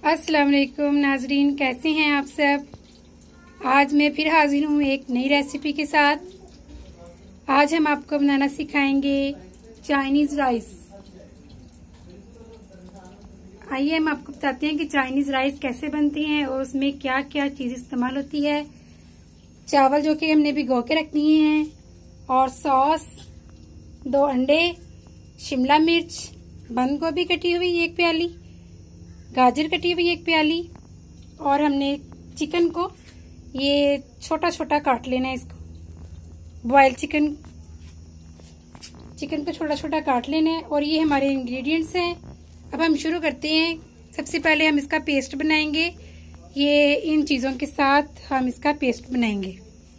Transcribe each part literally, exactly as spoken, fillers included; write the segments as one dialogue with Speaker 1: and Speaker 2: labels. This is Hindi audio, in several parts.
Speaker 1: अस्सलाम वालेकुम नाजरीन, कैसे हैं आप सब। आज मैं फिर हाजिर हूँ एक नई रेसिपी के साथ। आज हम आपको बनाना सिखाएंगे चाइनीज राइस। आइए हम आपको बताते हैं कि चाइनीज राइस कैसे बनती हैं और उसमें क्या क्या चीज इस्तेमाल होती है। चावल जो कि हमने भिगो के रख दिए हैं, और सॉस, दो अंडे, शिमला मिर्च, बंद गोभी कटी हुई एक प्याली, गाजर कटी हुई एक प्याली, और हमने चिकन को ये छोटा छोटा काट लेना है। इसको बॉयल चिकन चिकन को छोटा छोटा काट लेना है। और ये हमारे इंग्रेडिएंट्स हैं। अब हम शुरू करते हैं। सबसे पहले हम इसका पेस्ट बनाएंगे। ये इन चीजों के साथ हम इसका पेस्ट बनाएंगे।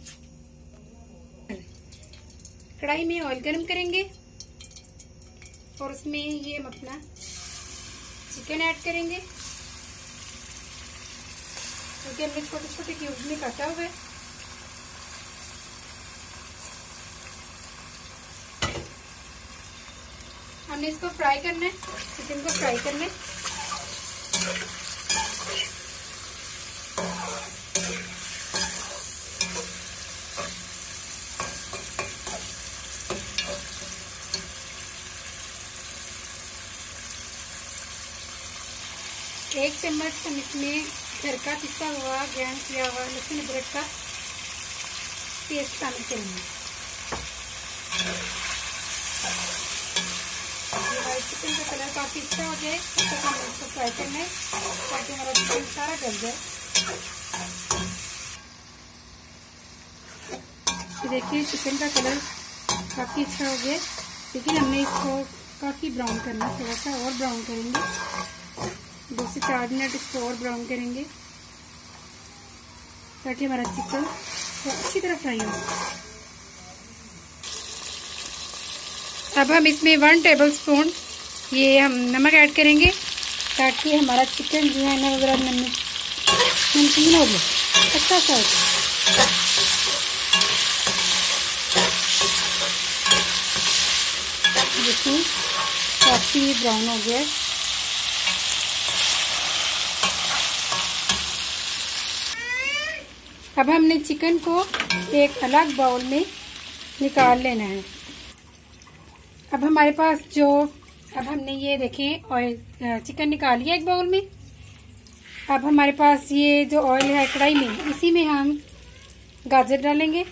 Speaker 1: कढ़ाई में ऑयल गर्म करेंगे और उसमें ये हम अपना चिकन ऐड करेंगे, क्योंकि हमने छोटे छोटे क्यूब्स में काटा हुआ है। हमने इसको फ्राई करना है, चिकन को फ्राई करना है। एक चम्मच हम इसमें घर का पिसा हुआ ग्राइंड किया हुआ लहसुन अदरक का पेस्ट शामिल करेंगे। हमारे चिकन का कलर काफी अच्छा हो जाए तब तक हमें इसको फ्राई करना है, ताकि हमारा चिकन सारा गल जाए। देखिए चिकन का कलर काफी अच्छा हो गया, लेकिन हमने इसको काफी ब्राउन करना है। थोड़ा सा और ब्राउन करेंगे, दो से चार मिनट इसको और ब्राउन करेंगे, ताकि हमारा चिकन अच्छी तरह फ्राई हो। अब हम इसमें वन टेबल स्पून ये हम नमक ऐड करेंगे, ताकि हमारा चिकन जो है ना ज़रा नमकीन हो जाए, अच्छा सा हो जाए। देखिए काफ़ी ब्राउन हो गया। अब हमने चिकन को एक अलग बाउल में निकाल लेना है। अब हमारे पास जो अब हमने ये देखें ऑयल चिकन निकाल लिया एक बाउल में। अब हमारे पास ये जो ऑयल है कढ़ाई में, इसी में हम गाजर डालेंगे,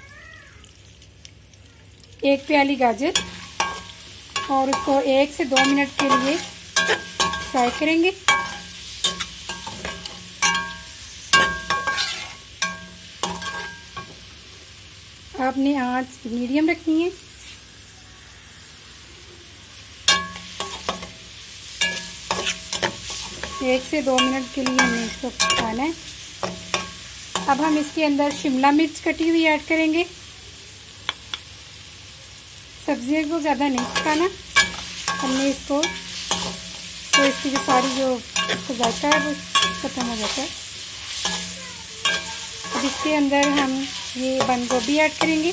Speaker 1: एक प्याली गाजर, और उसको एक से दो मिनट के लिए फ्राई करेंगे। आपने आंच मीडियम रखनी है। एक से दो मिनट के लिए हमें इसको पकाना है। अब हम इसके अंदर शिमला मिर्च कटी हुई ऐड करेंगे। सब्जियों को ज़्यादा नहीं पकाना, हमने इसको तो इसकी जो सारी जो इसका जायका है वो खत्म हो जाता है। अब इसके अंदर हम ये बंद गोभी ऐड करेंगे।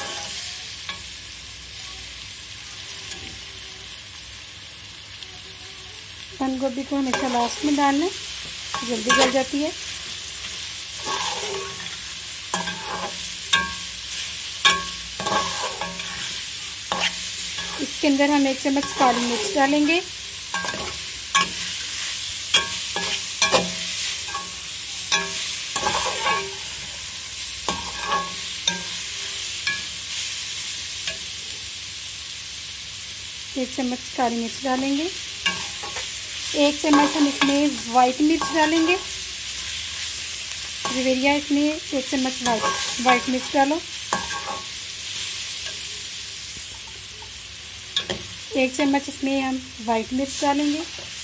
Speaker 1: बंद गोभी को हमेशा लास्ट में डालना है, जल्दी गल जाती है। इसके अंदर हम एक चम्मच काली मिर्च डालेंगे, एक चम्मच काली मिर्च डालेंगे। एक चम्मच हम इसमें वाइट मिर्च डालेंगे, रिवेरिया इसमें एक चम्मच वाइट वाइट मिर्च डालो। एक चम्मच इसमें हम वाइट मिर्च डालेंगे।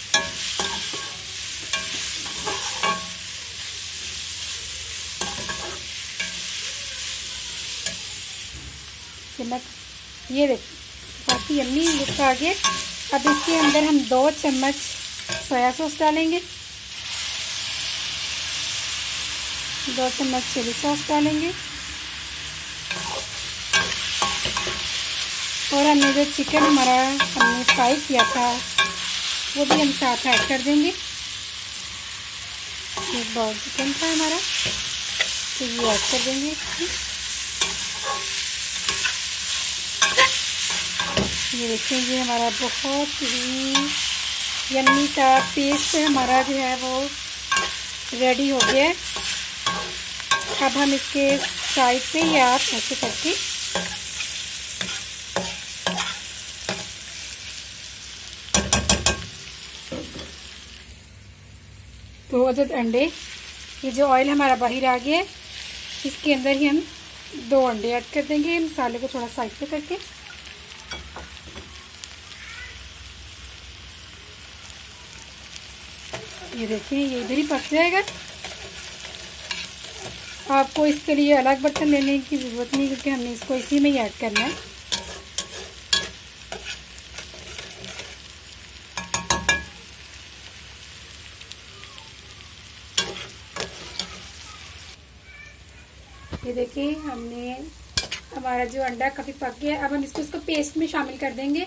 Speaker 1: चम्मच ये देखिए काफ़ी यम्मी लुक आ गया। अब इसके अंदर हम दो चम्मच सोया सॉस डालेंगे, दो चम्मच चिली सॉस डालेंगे, और हमने जो चिकन हमारा हमने फ्राई किया था वो भी हम साथ ऐड कर देंगे। इसमें बॉइल्ड चिकन था हमारा, तो ये ऐड कर देंगे इसमें। ये देखिए ये हमारा बहुत ही यम्मी सा पेस्ट हमारा जो है वो रेडी हो गया है। अब हम इसके साइड पे या ऐसे करके दो अदद अंडे, ये जो ऑयल हमारा बाहर आ गया है इसके अंदर ही हम दो अंडे ऐड कर देंगे, मसाले को थोड़ा साइड पे करके। ये देखें ये इधर ही पक जाएगा। आपको इसके लिए अलग बर्तन लेने की ज़रूरत नहीं, क्योंकि हमने इसको इसी में ही ऐड करना है। ये देखिए हमने हमारा जो अंडा काफ़ी पक गया है। अब हम इसको इसको पेस्ट में शामिल कर देंगे।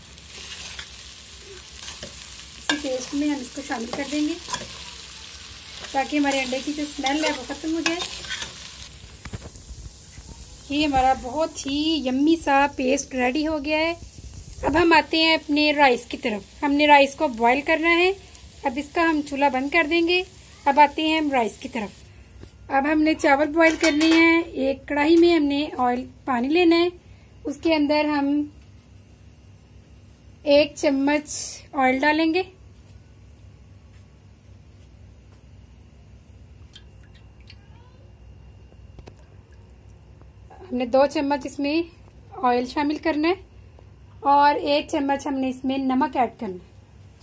Speaker 1: इसी पेस्ट में हम इसको शामिल कर देंगे ताकि हमारे अंडे की जो स्मेल है वो ख़त्म हो जाए। ये हमारा बहुत ही यम्मी सा पेस्ट रेडी हो गया है। अब हम आते हैं अपने राइस की तरफ। हमने राइस को बॉईल करना है। अब इसका हम चूल्हा बंद कर देंगे। अब आते हैं हम राइस की तरफ। अब हमने चावल बॉईल करने हैं। एक कढ़ाई में हमने ऑयल पानी लेना है, उसके अंदर हम एक चम्मच ऑयल डालेंगे। हमने दो चम्मच इसमें ऑयल शामिल करना है और एक चम्मच हमने इसमें नमक ऐड करना है।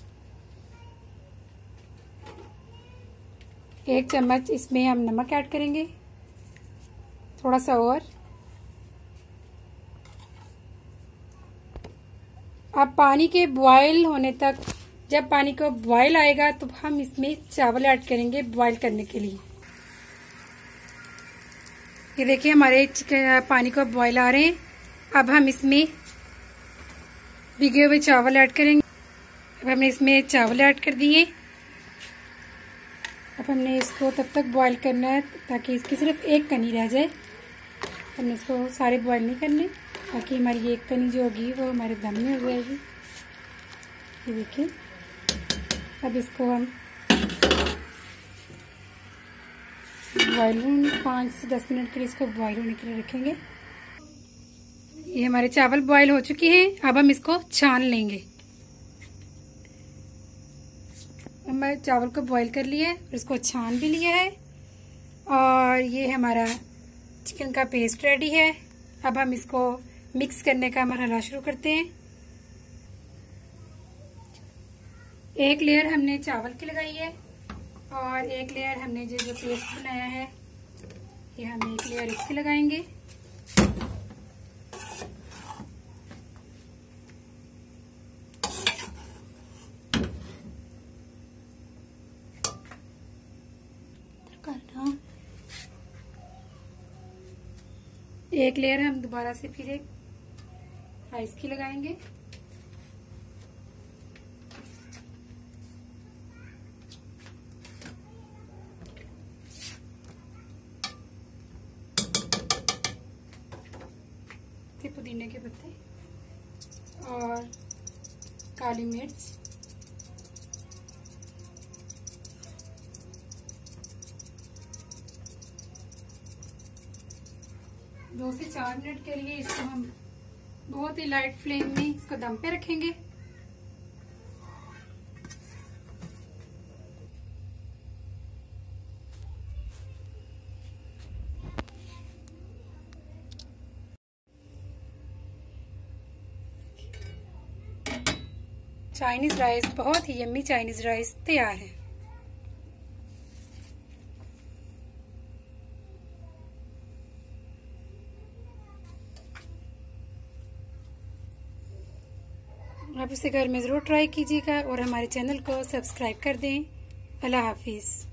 Speaker 1: एक चम्मच इसमें हम नमक ऐड करेंगे, थोड़ा सा और। अब पानी के बॉयल होने तक, जब पानी को बॉयल आएगा तो हम इसमें चावल ऐड करेंगे बॉयल करने के लिए। ये देखिए हमारे पानी को बॉयल आ रहे हैं। अब हम इसमें भिगे हुए चावल ऐड करेंगे। अब हमने इसमें चावल ऐड कर दिए। अब हमने इसको तब तक बॉईल करना है ताकि इसकी सिर्फ एक कनी रह जाए। हमने इसको सारे बॉईल नहीं करने, ताकि हमारी एक कनी जो होगी वो हमारे दम में हो जाएगी। ये देखिए अब इसको हम बॉईल होने पाँच से दस मिनट के लिए इसको बॉईल होने के लिए रखेंगे। ये हमारे चावल बॉईल हो चुके हैं। अब हम इसको छान लेंगे। हमने चावल को बॉईल कर लिया है और इसको छान भी लिया है और ये हमारा चिकन का पेस्ट रेडी है। अब हम इसको मिक्स करने का मरहला शुरू करते हैं। एक लेयर हमने चावल की लगाई है और एक लेयर हमने जो जो पेस्ट बनाया है ये हम एक लेयर इसकी लगाएंगे। एक लेयर हम दोबारा से फिर एक राइस की लगाएंगे। पुदीने के पत्ते और काली मिर्च, दो से चार मिनट के लिए इसको हम बहुत ही लाइट फ्लेम में इसको दम पे रखेंगे। चाइनीज राइस, बहुत ही यम्मी चाइनीज राइस तैयार है। आप इसे घर में ज़रूर ट्राई कीजिएगा और हमारे चैनल को सब्सक्राइब कर दें। अल्लाह हाफिज़।